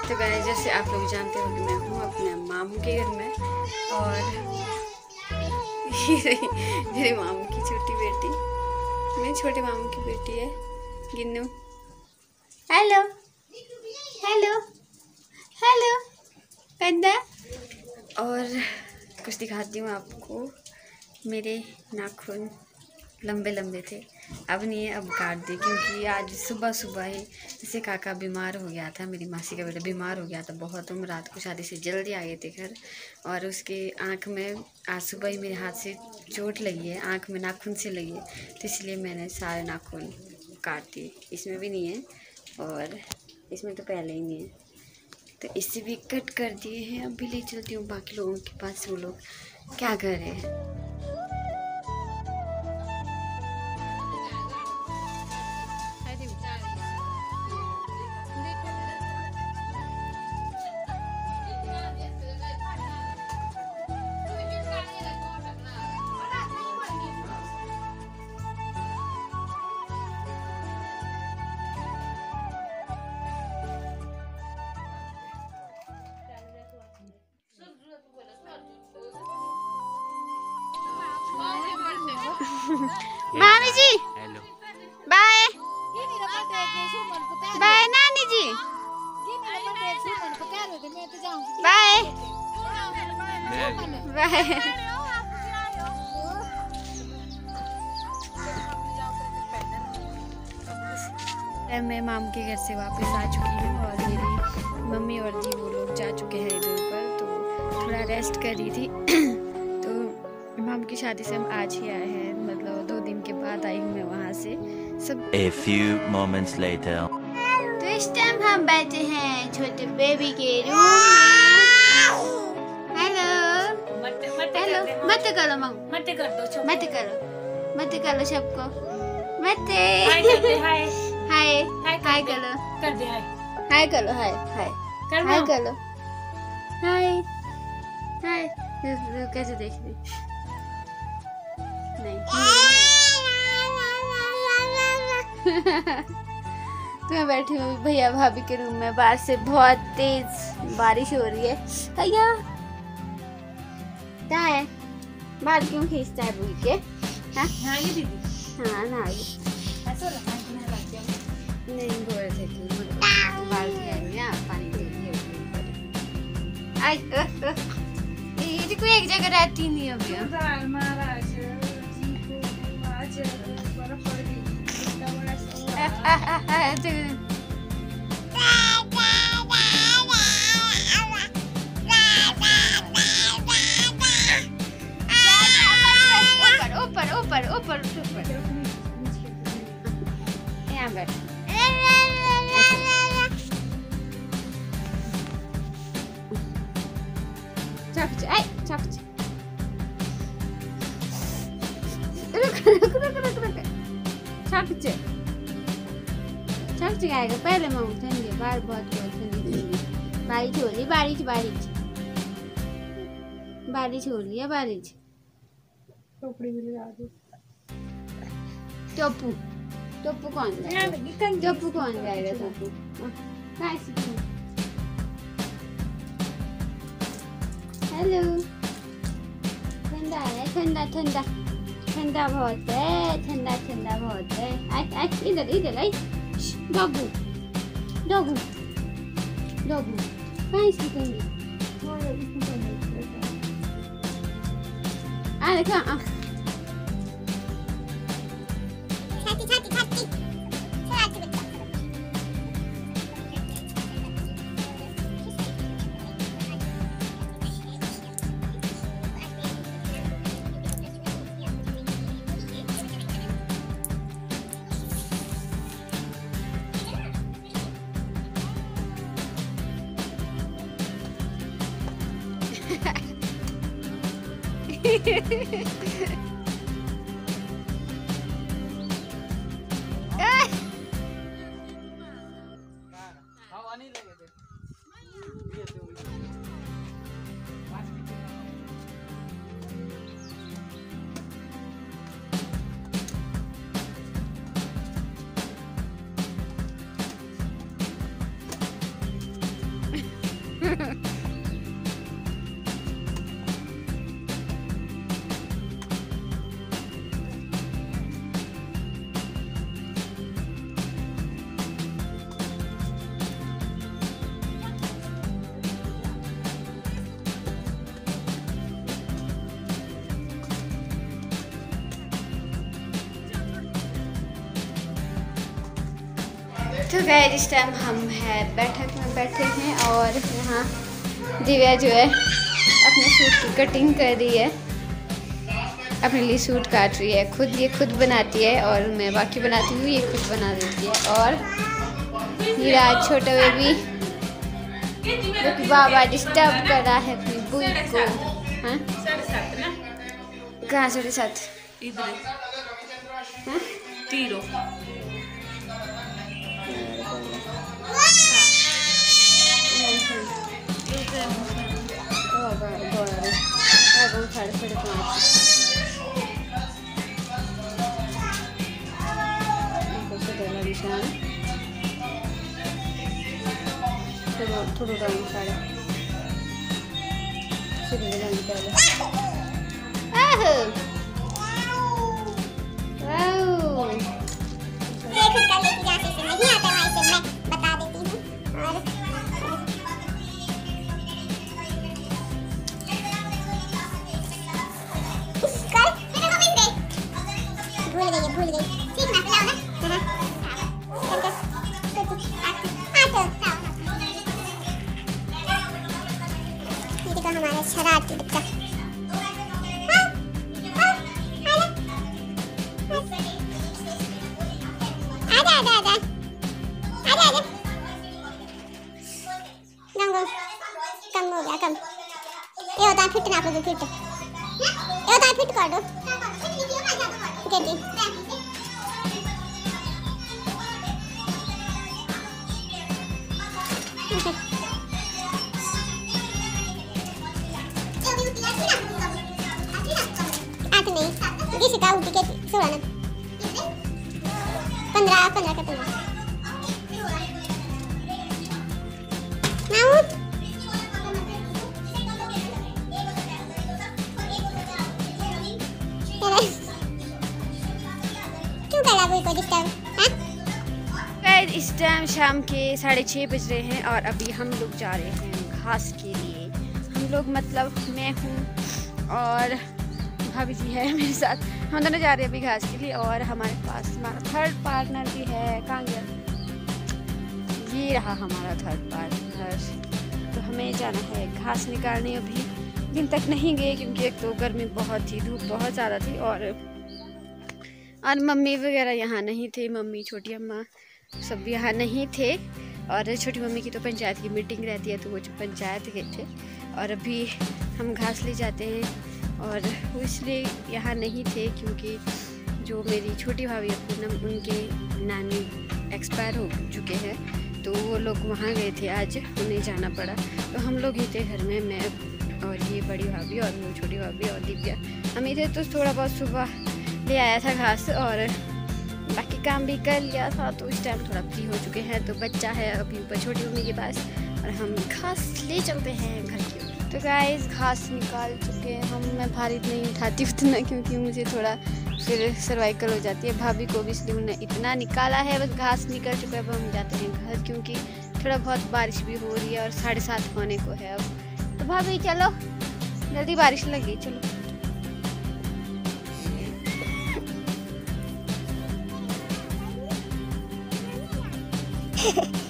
तो गाइस जैसे आप लोग जानते हो कि मैं हूँ अपने मामू के घर में और मेरे मामू की छोटी बेटी, मेरे छोटे मामू की बेटी है गिन्नू। हेलो हेलो हेलो कंदा। और कुछ दिखाती हूँ आपको। मेरे नाखून लंबे लंबे थे, अब नहीं है, अब काट दिए क्योंकि आज सुबह सुबह ही जैसे काका बीमार हो गया था, मेरी मासी का बेटा बीमार हो गया था बहुत। हम रात को शादी से जल्दी आ गए थे घर और उसके आँख में आज सुबह ही मेरे हाथ से चोट लगी है, आँख में नाखून से लगी है, तो इसलिए मैंने सारे नाखून काट दिए। इसमें भी नहीं है और इसमें तो पहले ही नहीं है, तो इससे भी कट कर दिए हैं। अब भी ले चलती हूँ बाकी लोगों के पास, वो लोग क्या कर रहे हैं। मामी जी बाय बाय, नानी जी बाय बाय। मैं मामू के घर से वापस आ चुकी हूँ और मेरी मम्मी और जी वो लोग जा चुके हैं इधर ऊपर, तो थोड़ा रेस्ट कर रही थी। तो मामू की शादी से हम आज ही आए हैं, मतलब 2 दिन के बाद आई हूँ मैं वहाँ से सब। A few moments later. तो इस टाइम हम बैठे हैं छोटे बेबी के रूम में। हेलो हेलो, मत करो मामू, मत कर दो, मत करो सबको, मत हाय हाय हाय करो, कर दे हाय, हाय करो, हाय हाय हाय करो, हाय हाय। कैसे देख रही नहीं तो मैं बैठी हूँ भैया भाभी के रूम में, बाहर से बहुत तेज बारिश हो रही है। भैया क्या है, बाहर क्यों खींचता है भूल के? हाँ दीदी, हाँ ना नहीं बोल थे कि बाल्टी है पानी के लिए। ये कोई एक जगह रहती नहीं अभी। ऊपर ऊपर ऊपर ऊपर यहाँ बैठ। आएगा पहले मैं उठेंगे, बाहर बहुत ठंडी बारिश हो रही, बारिश बारिश बारिश हो रही है, बारिश। टोपू टोपू कौन जाएगा, टोपू कौन जाएगा, टोपू हेलो। ठंडा है, ठंडा ठंडा ठंडा बहुत है, ठंडा ठंडा बहुत है। इधर इधर आई डॉगू डॉगू डॉगू कहाँ सीखेंगे? आ देखा तो गाइस इस टाइम हम है बैठक में बैठे हैं और यहाँ दिव्या जो है अपने सूट की कटिंग कर रही है, अपने लिए सूट काट रही है। खुद ये खुद बनाती है और मैं बाकी बनाती हूँ, ये खुद बना देती है। और मेरा छोटा बेबी जो कि बाबा डिस्टर्ब कर रहा है अपनी बुई को। हाँ कहाँ 7:30 इधर हाँ तीरो थोड़ा रंग साढ़े भूल गई ठीक ना खिलाओ ना ये देखो हमारा शरारती बच्चा आजा आजा आजा आजा आजा गंगो कम हो गया कम ये होता है फिट ना कर दो फिट ये होता है फिट कर दो कैसे का उठी के 16 15 का 15 माउट क्यों कर रहा कोई को डिस्टर्ब हां। इस टाइम शाम के 6:30 बज रहे हैं और अभी हम लोग जा रहे हैं घास के लिए। हम लोग मतलब मैं हूँ और भाभी जी है मेरे साथ, हम दोनों जा रहे हैं अभी घास के लिए। और हमारे पास हमारा थर्ड पार्टनर भी है, कहाँ गया? ये रहा हमारा थर्ड पार्टनर। तो हमें जाना है घास निकालने। अभी दिन तक नहीं गए क्योंकि एक तो गर्मी बहुत थी, धूप बहुत ज़्यादा थी और मम्मी वगैरह यहाँ नहीं थे, मम्मी छोटी अम्मा सब यहाँ नहीं थे। और छोटी मम्मी की तो पंचायत की मीटिंग रहती है तो वो जो पंचायत गए थे। और अभी हम घास ले जाते हैं और वो इसलिए यहाँ नहीं थे क्योंकि जो मेरी छोटी भाभी पूनम उनके नानी एक्सपायर हो चुके हैं तो वो लोग वहाँ गए थे, आज उन्हें जाना पड़ा। तो हम लोग ही थे घर में, मैं और ये बड़ी भाभी और वो छोटी भाभी और दिव्या हम ही थे। तो थोड़ा बहुत सुबह ले आया था घास और बाकी काम भी कर लिया था। तो इस टाइम थोड़ा फ्री हो चुके हैं। तो बच्चा है अभी ऊपर छोटी मम्मी के पास और हम घास ले चलते हैं घर की। तो गाइस घास निकाल चुके हैं हम। मैं भारी नहीं उठाती उतना क्योंकि मुझे थोड़ा फिर सर्वाइकल हो जाती है। भाभी को भी इसलिए उन्हें इतना निकाला है, बस घास निकल चुका है। अब हम जाते हैं घर क्योंकि थोड़ा बहुत बारिश भी हो रही है और 7:30 होने को है अब। तो भाभी चलो जल्दी, बारिश लगी, चलो।